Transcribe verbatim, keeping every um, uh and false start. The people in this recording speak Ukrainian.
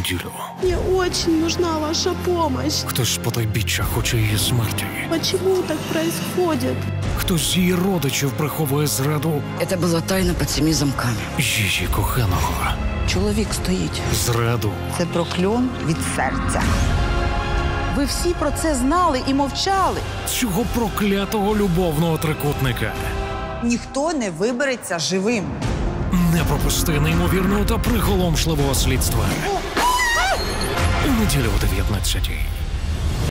неділю. Мне очень нужна ваша помощь. Хтось з потойбіччя хоче її смерті. Почему так происходит? Хтось з її родичів приховує зраду. Це була тайна під семи замками. Її коханого. Чоловік стоїть. Зраду. Це прокльон від серця. Ви всі про це знали і мовчали. Цього проклятого любовного трикутника. Ніхто не вибереться живим. Не пропусти неймовірного та приголомшливого слідства. У неділю о дев'ятнадцятій.